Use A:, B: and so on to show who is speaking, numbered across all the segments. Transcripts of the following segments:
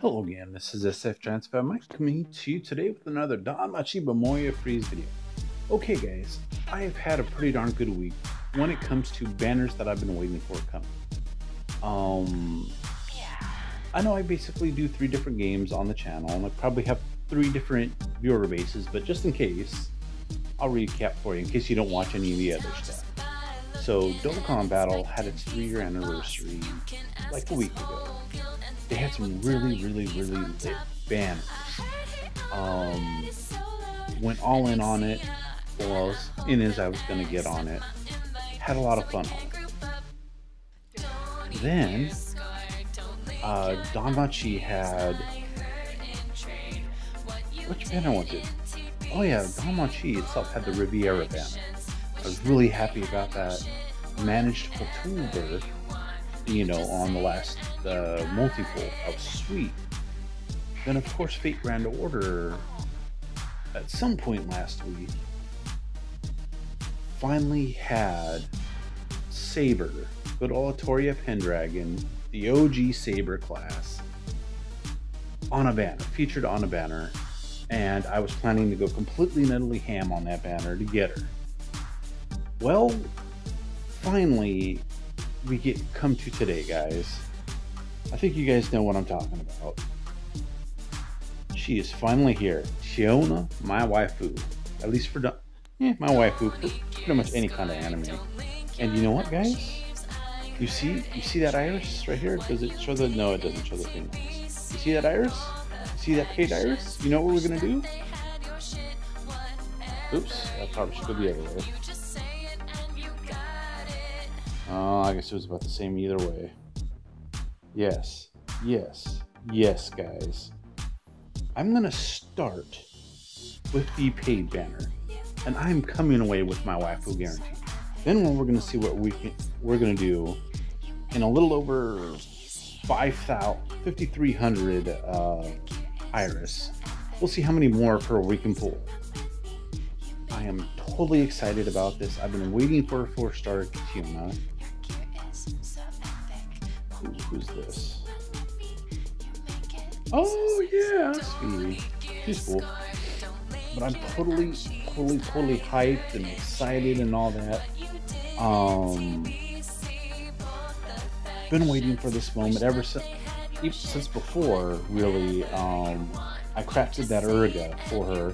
A: Hello again, this is SF Transfer Mike coming to you today with another Danmachi Memoria Freeze video. Okay guys, I have had a pretty darn good week when it comes to banners that I've been waiting for coming. I know I basically do 3 different games on the channel and I probably have 3 different viewer bases, but just in case, I'll recap for you in case you don't watch any of the other stuff. So Dokkan Battle had its 3-year anniversary like a week ago. They had some really lit banners. Went all in on it, or as in as I was going to get on it. Had a lot of fun on it. Then, Danmachi had... Which banner was it? Oh yeah, Danmachi itself had the Riviera banner. I was really happy about that. Managed Cthulhu, on the last multi-pull. I was sweet. Then of course Fate Grand Order at some point last week finally had Saber, good old Atoria Pendragon, the OG Saber class, on a banner, featured on a banner, and I was planning to go completely and utterly ham on that banner to get her. Well, finally, we come to today, guys. I think you guys know what I'm talking about. She is finally here. Chiona, my waifu. At least for my waifu for pretty much any kind of anime. And you know what, guys? You see that iris right here? Does it show the... No, it doesn't show the thing. You see that iris? You see that paid iris? You know what we're gonna do? Oops, I probably should go the other way. Oh, I guess it was about the same either way. Yes, guys. I'm gonna start with the paid banner, and I'm coming away with my waifu guarantee. Then we're gonna see what we're gonna do in a little over 5,300 iris. We'll see how many more of her we can pull. I am totally excited about this. I've been waiting for a 4-star Chiona. Who's this? Oh yeah, sweetie. She's cool. But I'm totally hyped and excited and all that. Been waiting for this moment ever since before, really. I crafted that Urga for her.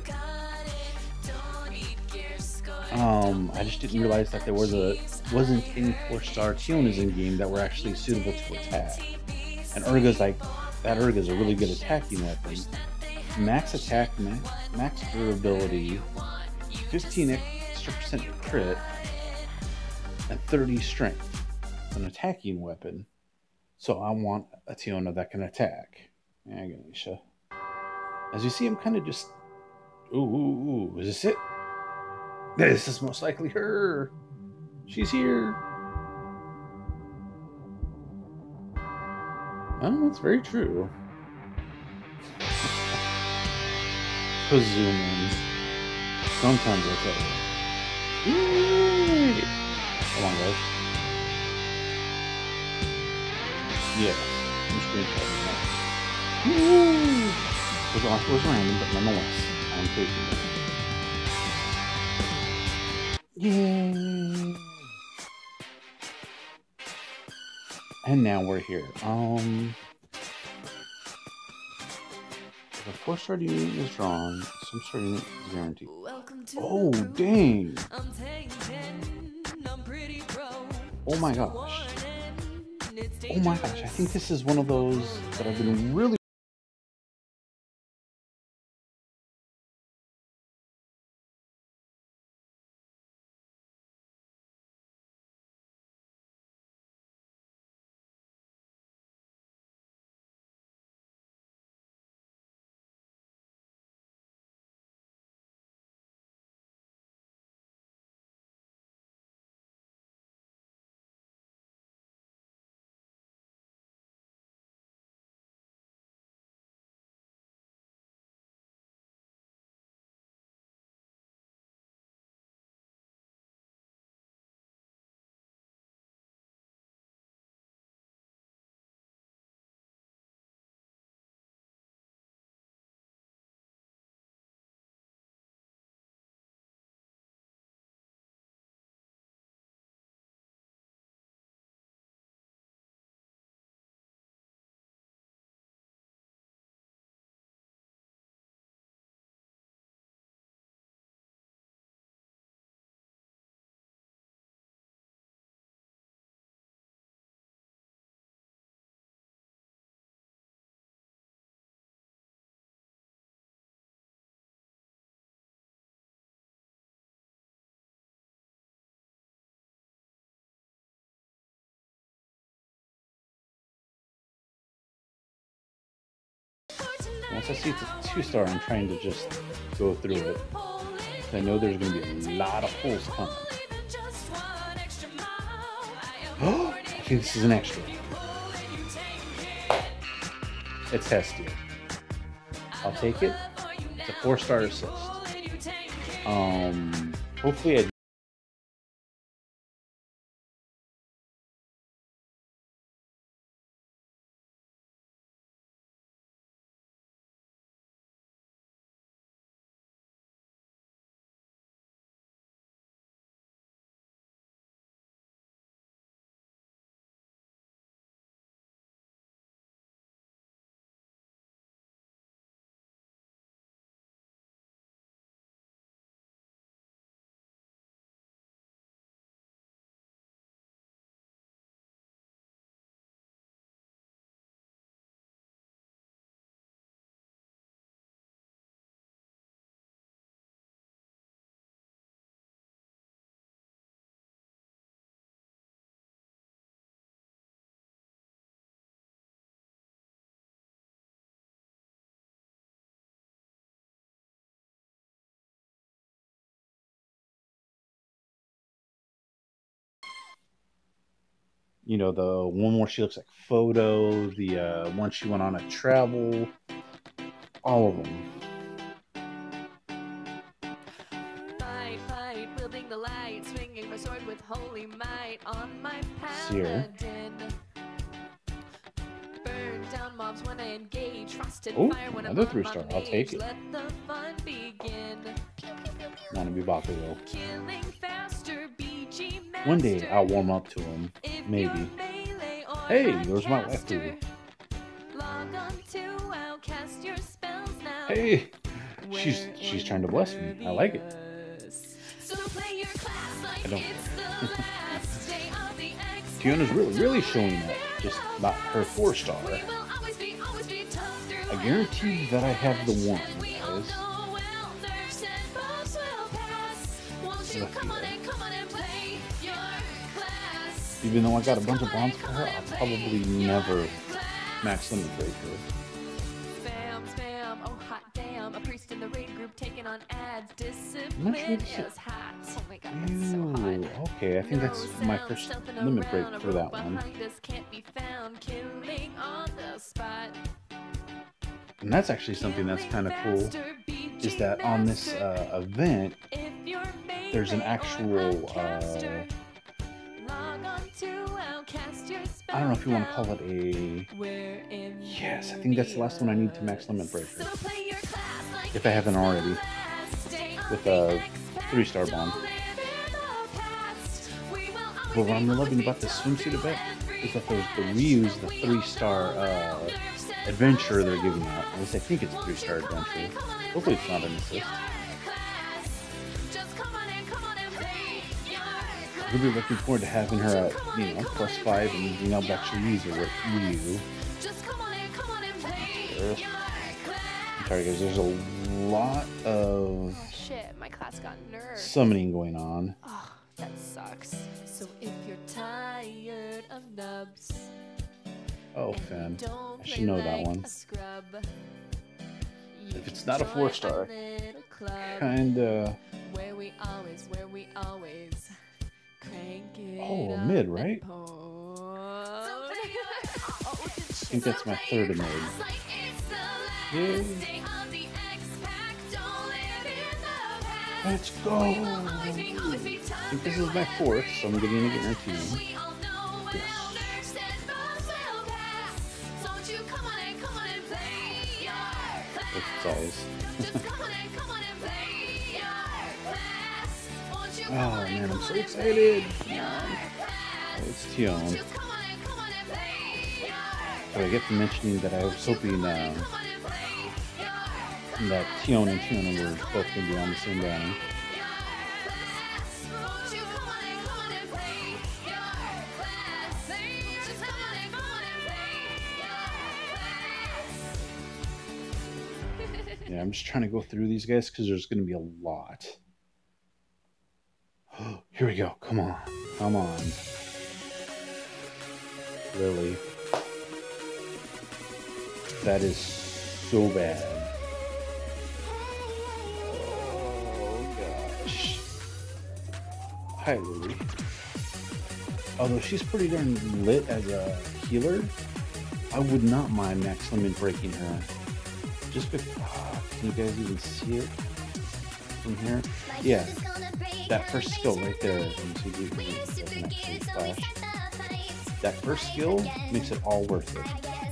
A: I just didn't realize that there wasn't any 4-star Chionas in game that were actually suitable to attack. And Urga's that Urga's a really good attacking weapon. Max attack, max durability, 15 extra % crit, and 30 strength. It's an attacking weapon. So I want a Chiona that can attack. Ganesha. As you see, I'm kind of just... Ooh, is this it? This is most likely her. She's here. Oh, that's very true. Zoom-ins. Sometimes I tell you. Yay! Come on, guys. Yes. I'm screenshotting that. It was random, but nonetheless, I'm taking it. Yay! And now we're here. If a 4-star unit is drawn, some star unit is guaranteed. Oh, dang! Oh my gosh. Oh my gosh, I think this is one of those that I've been really Once I see it's a 2-star, I'm trying to just go through it. I know there's going to be a lot of pulls coming. Oh, I think this is an extra. It's Hestia. I'll take it. It's a 4-star assist. Hopefully I the one where she looks like Photo, the one she went on a travel, all of them.
B: Fight, wielding the light, swinging my sword with holy might on my
A: Seer.
B: paladin. Burn down mobs when I engage, frost and
A: Oh,
B: fire when
A: another
B: I'm
A: 3-star. I'll take it.
B: Let the fun begin.
A: Want to be Bakugo.
B: Killing faster, BG master.
A: One day I'll warm up to him, maybe. Hey, there's my waifu.
B: Log on to Outcast your spells now.
A: Hey, she's trying to bless me. I like it.
B: So play your class like
A: I don't.
B: it's the last day of the
A: Fiona's really showing that, just not her 4-star. I guarantee that I have the one, guys. Even though I got a bunch of bonds for her, I'll probably never max limit break her.
B: Spam, oh hot damn, a priest in the raid group taking on ads,
A: I'm not sure
B: discipline
A: this is-
B: is hot. Oh my god, that's so hot.
A: Ooh, okay, I think that's my first limit break for that one.
B: Can't be found, killing on the spot.
A: And that's actually something that's kind of cool, is that on this event, there's an actual, I don't know if you want to call it a, yes, I think that's the last one I need to max limit breaker, if I haven't already, with a 3-star bond. But what I'm loving about this swimsuit event is that there's the Ryu's, the 3-star adventure they're giving out. At least I think it's a 3-star adventure. Hopefully it's not an assist. I'm really looking forward to having her at, +5 and being able to actually use her with Ryu. I'm sorry guys, there's a lot of
B: Shit, my class got nerfed.
A: summoning going on.
B: Oh, that sucks. So if you're tired of nubs,
A: Oh, Finn. I should know that one. If it's not a 4-star, kinda.
B: Where we always crank it.
A: Oh, mid, right?
B: I
A: think that's my third of mid. Yay. Let's go! I think this is my 4th, so I'm getting a guarantee. Yes. Perfect size. Oh man, I'm so excited! Oh, it's Tion. So I get to mentioning that I was hoping that Tion and Tiona were both going to be on the same banner. Yeah, I'm just trying to go through these guys because there's going to be a lot. Here we go. Come on. Come on. Lily. That is so bad. Oh gosh. Hi, Lily. Although she's pretty darn lit as a healer, I would not mind Max Lemon breaking her. Just because, can you guys even see it from here? Yeah, that first skill right there. Let me see if you can actually flash. That first skill makes it all worth it.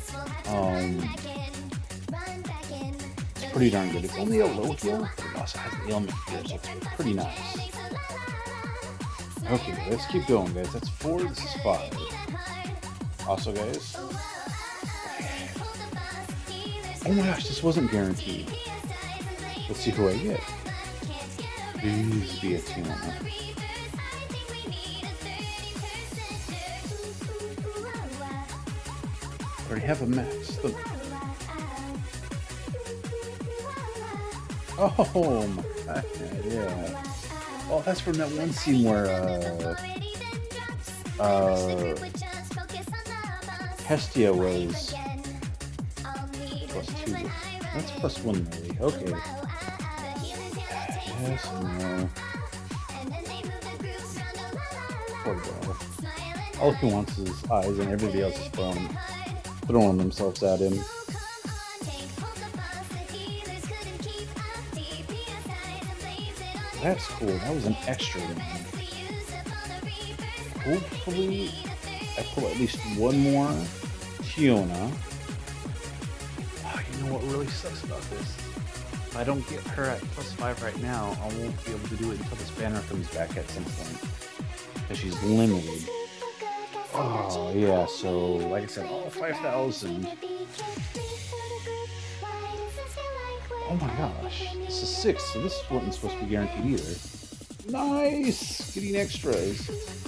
A: It's pretty darn good. It's only a low heal, but it also has the ailment here, so it's pretty nice. Okay, let's keep going, guys. That's 4, this is 5. Also, guys. Oh my gosh, this wasn't guaranteed. Let's see who I get. Please be a Tiona. I already have a max. Oh my god, yeah. Oh, that's from that one scene where Hestia was +2. That's +1 maybe. Okay. Yes, no. Poor girl. All he wants is his eyes, and everybody else is throwing themselves at him. That's cool. That was an extra one. Hopefully, I pull at least one more Tiona. Oh, you know what really sucks about this? If I don't get her at +5 right now, I won't be able to do it until this banner comes back at some point. Because she's limited. Oh, yeah, so, like I said, all 5,000. Oh my gosh, this is 6, so this wasn't supposed to be guaranteed either. Nice! Getting extras.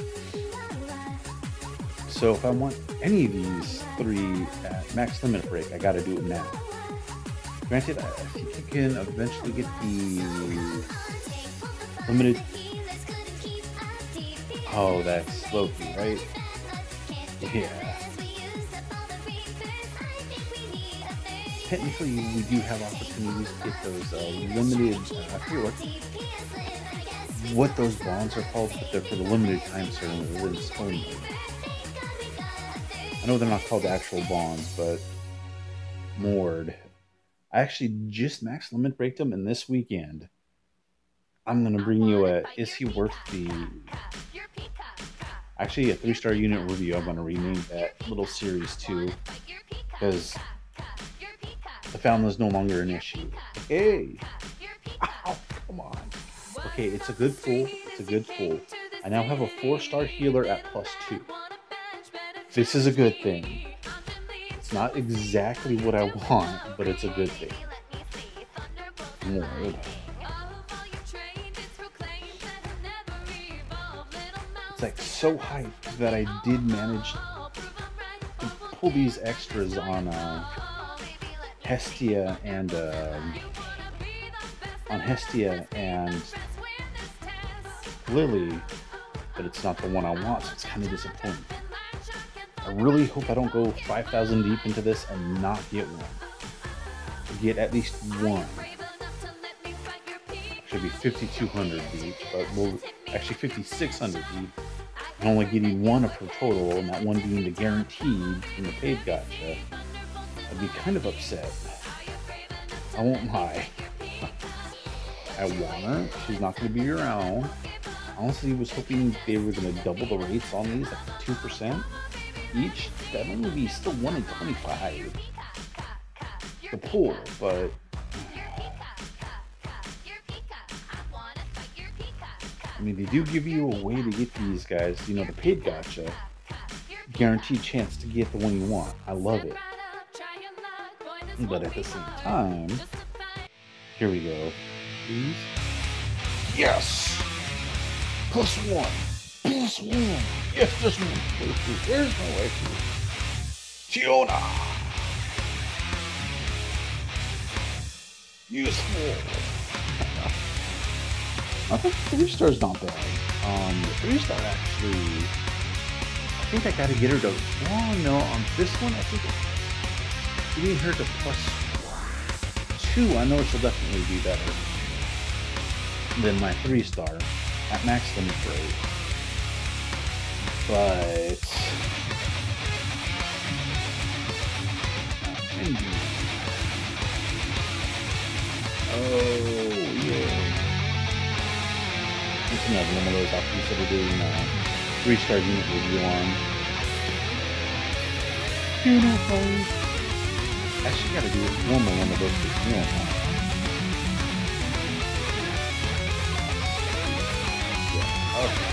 A: So if I want any of these 3 at max limit break, I gotta do it now. Granted, I think I can eventually get the limited... Oh, that's Loki, right? Yeah. Technically, we do have opportunities to get those limited, I forget what those bonds are called, but they're for the limited time certain events only. I know they're not called actual bonds, but Mord. I actually just max limit breaked them, and this weekend, I'm going to bring you a Is He Worth the... Actually, a 3-star unit review. I'm going to rename that little series too, because the fountain is no longer an issue. Hey! Ow, come on. Okay, it's a good pull. It's a good pull. I now have a 4-star healer at +2. This is a good thing. It's not exactly what I want, but it's a good thing. Lord. It's like so hyped that I did manage to pull these extras on Hestia and Lily, but it's not the one I want, so it's kind of disappointing. I really hope I don't go 5,000 deep into this and not get one. Get at least one. Should be 5,200 deep, but we'll actually 5,600 deep. And only getting one of her total, and that one being the guaranteed from the paid gacha. I'd be kind of upset. I won't lie. I want her. She's not going to be around. Honestly, I was hoping they were going to double the rates on these, like 2% each. That would be still 1 in 25 to pull, but I mean, they do give you a way to get these guys, you know, the paid gacha, guaranteed chance to get the one you want. I love it. But at the same time, here we go. Please. Yes! +1! +1! Yes, there's no waifu. There's no waifu. Tiona! Useful! I think 3-star's not bad. The 3-star actually, I think I gotta get her to, oh no, on this one, I think getting her to +1. 2, I know she'll definitely be better than my 3-star at max limit break. But oh yeah, it's another one of those I'll consider doing a 3-star unit review on. Actually got to do it normal one of those for one, huh? Yeah, okay.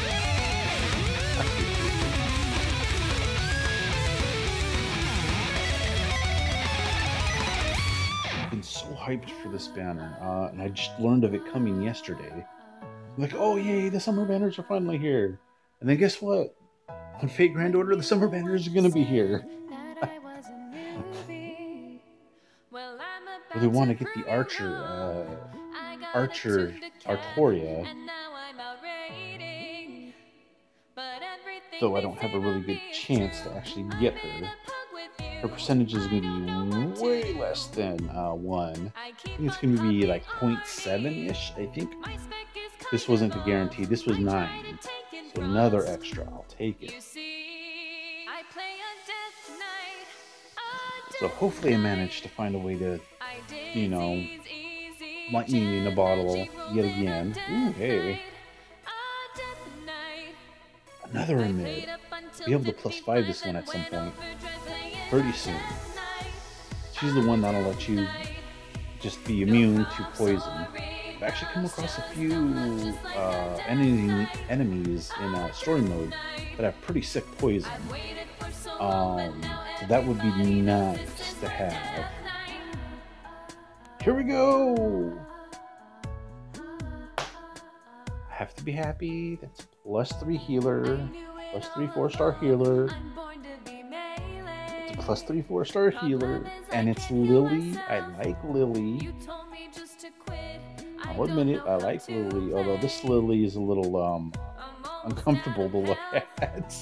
A: I've been so hyped for this banner, and I just learned of it coming yesterday. I'm like, oh yay, the summer banners are finally here. And then guess what? On Fate Grand Order, the summer banners are going to be here. Really want to get the Artoria, though I don't have a really good chance to actually get her. Her percentage is going to be way less than 1. I think it's going to be like 0.7-ish, I think. This wasn't the guarantee. This was 9. So another extra. I'll take it. So hopefully I managed to find a way to, you know, lightning in a bottle yet again. Ooh, hey. Another Emid. Be able to +5 this one at some point. Pretty soon. She's the one that'll let you just be immune to poison. I've actually come across a few enemies in story mode that have pretty sick poison. So that would be nice to have. Here we go! I have to be happy. That's +3 healer, +3 4-star healer. It's a +3 4-star healer, and it's Lily. I like Lily. I'll admit it, I like Lily, although this Lily is a little uncomfortable to look at.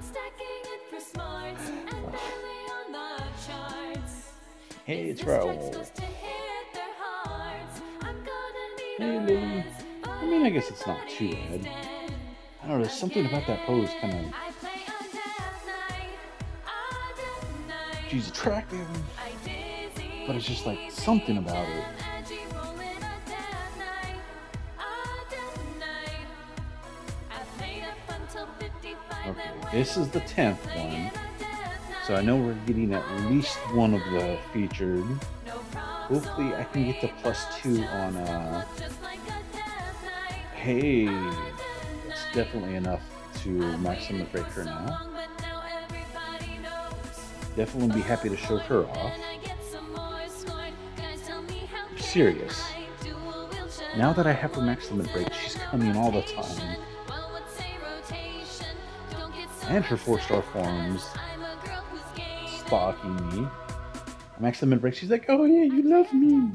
A: Hey, it's Raoul. Hey, Lily. I mean, I guess it's not too bad. I don't know, there's something about that pose kind of... She's attractive, but it's just like something about it. Okay, this is the 10th one, so I know we're getting at least one of the featured. Hopefully I can get the +2 on, hey, that's definitely enough to max limit break her now. Definitely be happy to show her off. I'm serious. Now that I have her max limit break, she's coming all the time. And her 4-star forms stalking me. Max limit break, she's like, oh yeah, you love me.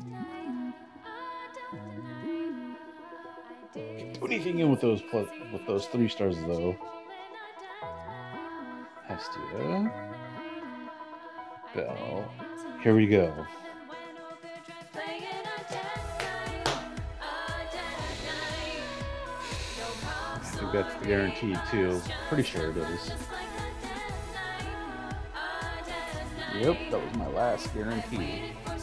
A: Can't do anything in with those 3 stars though. Hestia. Bell. Here we go. I think that's the guarantee too. Pretty sure it is. Yep, that was my last guarantee.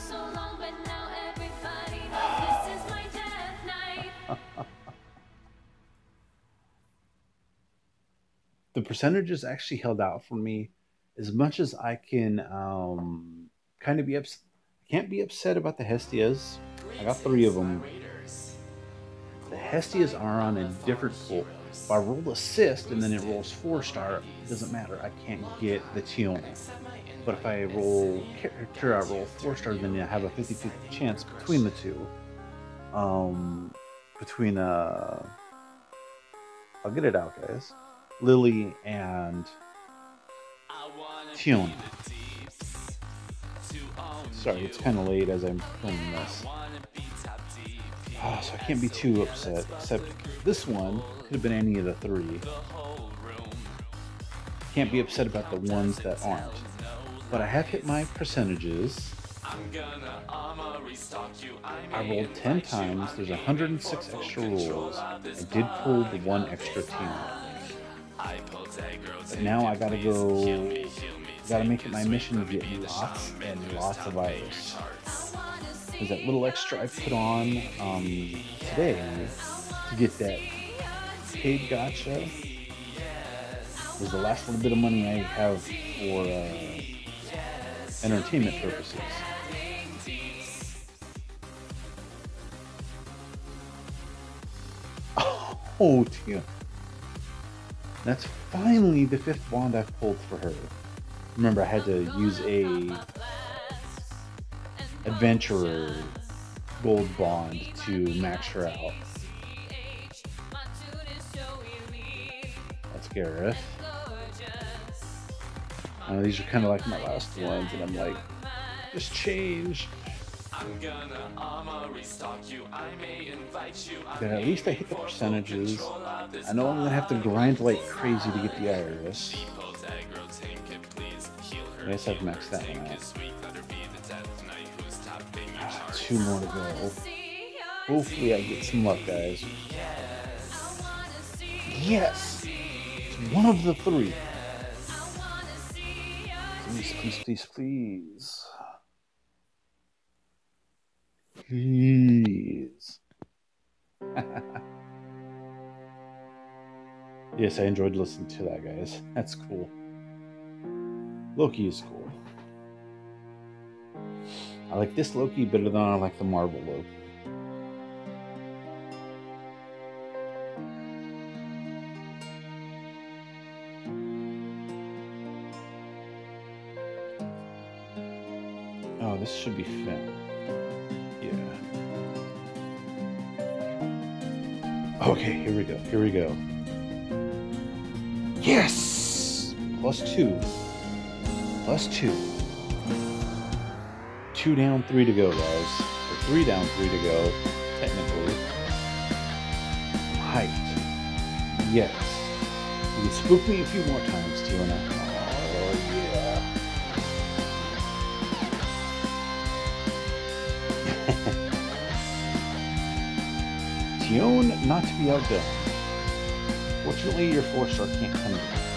A: The percentages actually held out for me as much as I can kind of be upset. I can't be upset about the Hestias. I got 3 of them. The Hestias are on a different pool. If I roll assist and then it rolls 4-star, it doesn't matter. I can't get the Tiona. But if I roll character, I roll 4-star, then I have a 50-50 chance between the two. I'll get it out, guys. Lily and Tiona. Sorry, it's kind of late as I'm filming this. So I can't be too upset, except this one could have been any of the 3. Can't be upset about the ones that aren't. But I have hit my percentages. I rolled 10 times. There's 106 extra rolls. I did pull the one extra team. But now I gotta make it my mission to get lots and lots of Iris. There's that little extra I put on today to get that paid gotcha. Was the last little bit of money I have for entertainment purposes. Oh dear. That's finally the 5th bond I've pulled for her. Remember, I had to use a adventurer gold bond to max her out. That's Gareth. These are kind of like my last ones, and I'm like, just change. Then at least I hit the percentages. I know I'm gonna have to grind like crazy to get the Iris. I guess I've maxed that one out. 2 more to go. Hopefully I get some luck, guys. Yes! It's one of the 3. Please, please, please, please. Please. Yes, I enjoyed listening to that, guys. That's cool. Loki is cool. I like this Loki better than I like the Marvel Loki. Oh, this should be Finn. Yeah. Okay, here we go. Here we go. Yes! +2. +2. 2 down, 3 to go, guys. Or 3 down, 3 to go, technically. Height. Yes. You can spook me a few more times, Tiona. Oh, yeah. Tiona, not to be outdone. Fortunately, your 4-star can't come in.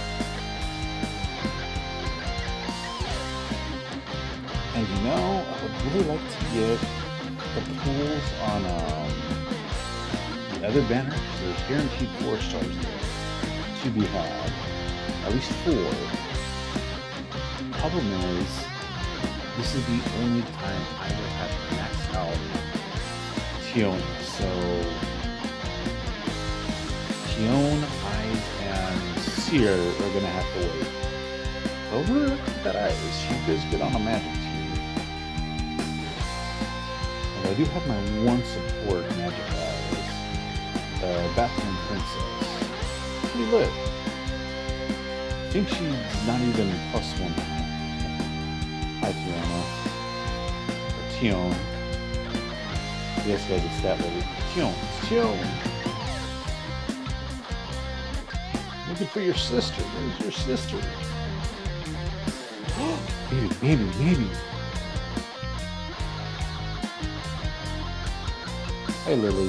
A: And you know, I would really like to get the pulls on the other banner, because there's guaranteed 4 stars there to be had. At least 4. Problem is, this is the only time I will have to max out Tiona. So, Tiona, Eyes, and Seer are going to have to wait. Over that Eyes, she does good on a magic team. And I do have my one support magic Eyes, Bathroom Princess. Pretty lit. I think she's not even +1. Hi, Tiona. Or Tion. Yes, guys, it's that lady. Tion. Tion. Looking for your sister. Where's your sister? Maybe. Hey, Lily.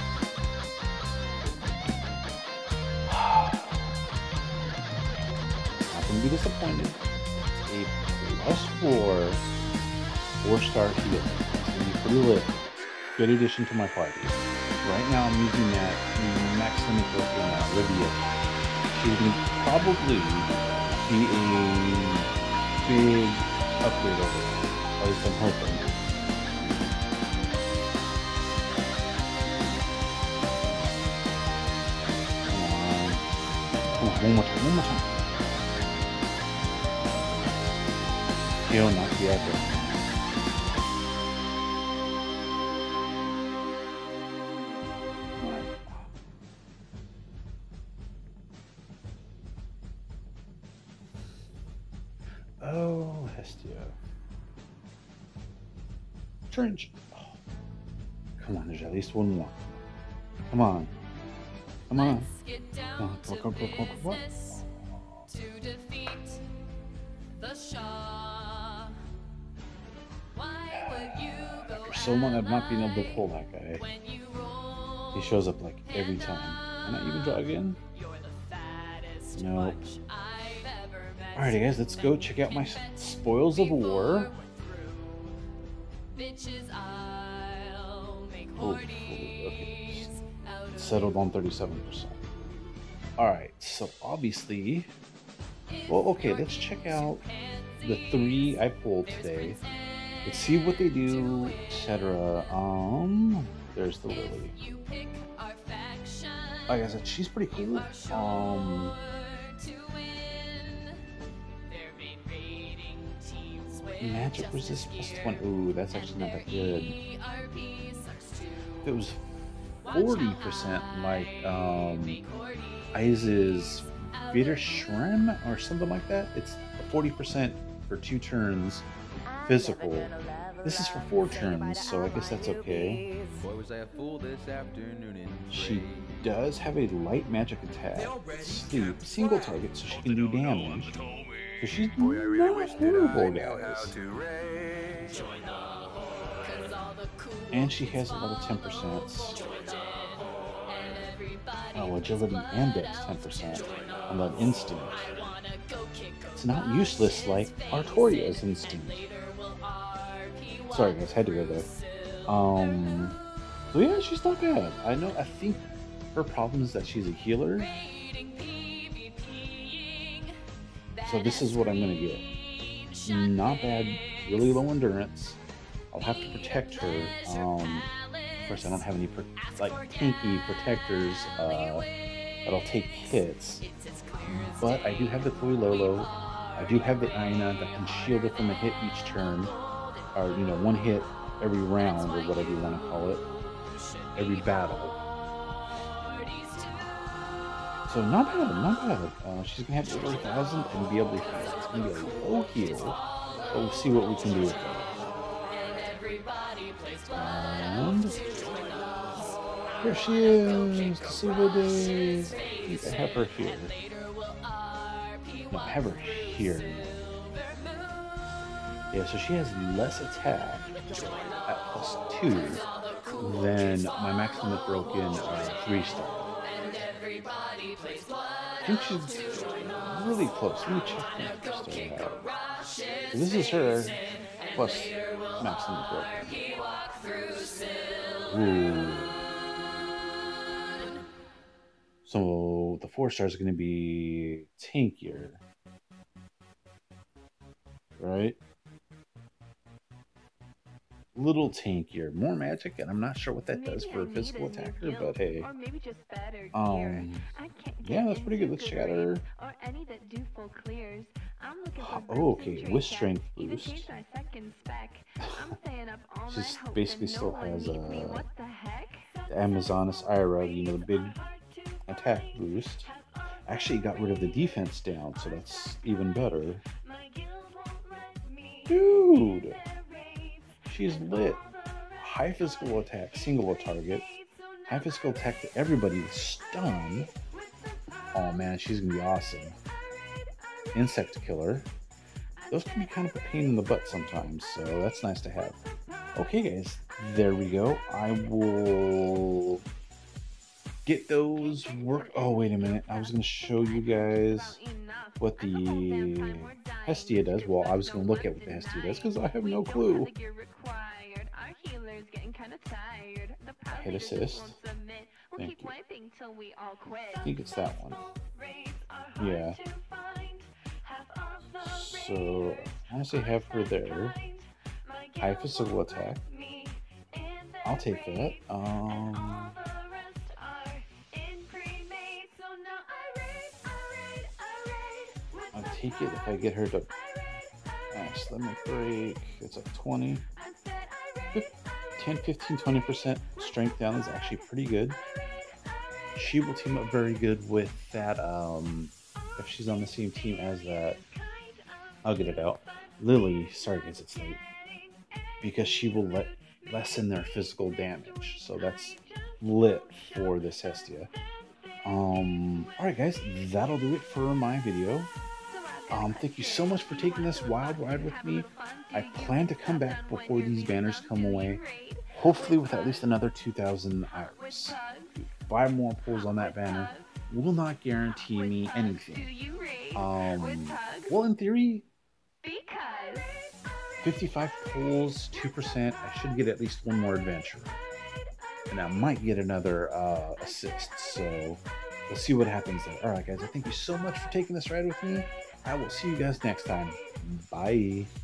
A: Not gonna be disappointed. It's a +4, 4-star heal. It's gonna be pretty lit. Good addition to my party. Right now, I'm using that max limit with Olivia. She's going to probably be a big upgrade over there. At least I'm hoping. Come on, one more time. He'll not be out there. Oh, Hestia. Trench. Oh. Come on, there's at least one more. Come on. Come on. Come on.
B: To defeat the Shah. Why
A: so long I've not been able to pull that guy. He shows up like every time. Can I even draw again? Nope. Alrighty guys, let's go check out my Spoils of War. Oh, okay. Settled on 37%. Alright, so obviously, well, okay, let's check out the 3 I pulled today. Let's see what they do, etc. There's the Lily. Like I said, she's pretty cool. Magic resist +1. Ooh, that's actually not that good. If it was 40% like Ice's Widerschrein or something like that, it's 40% for 2 turns physical. This is for 4 turns, so I guess that's okay. She does have a light magic attack, sleep, single target, so she can do damage. So she's not horrible, guys. And she has a lot of 10%. Oh, agility and dex 10% on that instinct. It's not useless like Artoria's instinct. Sorry guys, had to go there. So yeah, she's not bad. I think her problem is that she's a healer. So this is what I'm gonna get. Not bad, really low endurance. I'll have to protect her. Of course, I don't have any tanky protectors that'll take hits. But I do have the Toy Lolo. I do have the Aina that can shield her from a hit each turn, or 1 hit every round, or whatever you want to call it, every battle. So not bad, not bad. She's gonna have over 1,000 and be able to heal. It's gonna be a low heal, but we'll see what we can do with that. And here she is, to see what it is. I think I have her here. No, I have her here. Yeah, so she has less attack at +2 than my maximum broken 3-star. I think she's really close. Let me check my 3-star out. So this is her plus maximum broken. Ooh. So the 4-star is going to be tankier, right? Little tankier, more magic, and I'm not sure what that does for a physical attacker, but hey. Yeah, that's pretty good. Let's check out her. Oh, okay, with strength boost. She basically still has the Amazonas Ira, the big attack boost. Actually got rid of the defense down, so that's even better. Dude! She's lit. High physical attack, single target. High physical attack to everybody with stun. Oh man, she's gonna be awesome. Insect killer. Those can be kind of a pain in the butt sometimes, so that's nice to have. Okay guys, there we go. I will get those work. Oh, wait a minute. I was gonna show you guys what the Hestia does. Well, I was gonna look at what the Hestia does because I have no clue. Hit assist. Thank you. I think it's that one. Yeah. So I honestly have her there. High physical attack. I'll take that. I'll take it if I get her to Slimmic Break. It's at 20. 10, 15, 20% strength down is actually pretty good. She will team up very good with that, if she's on the same team as that, I'll get it out. Lily, sorry guys, it's late. Because she will lessen their physical damage. So that's lit for this Hestia. Alright guys, that'll do it for my video. Thank you so much for taking this wild ride with me. I plan to come back before these banners come away, hopefully with at least another 2,000 Iris. 5 more pulls on that banner will not guarantee me anything. Well, in theory, 55 pulls, 2%, I should get at least 1 more adventure. And I might get another assist, so we'll see what happens there. Alright guys, I thank you so much for taking this ride with me. I will see you guys next time. Bye.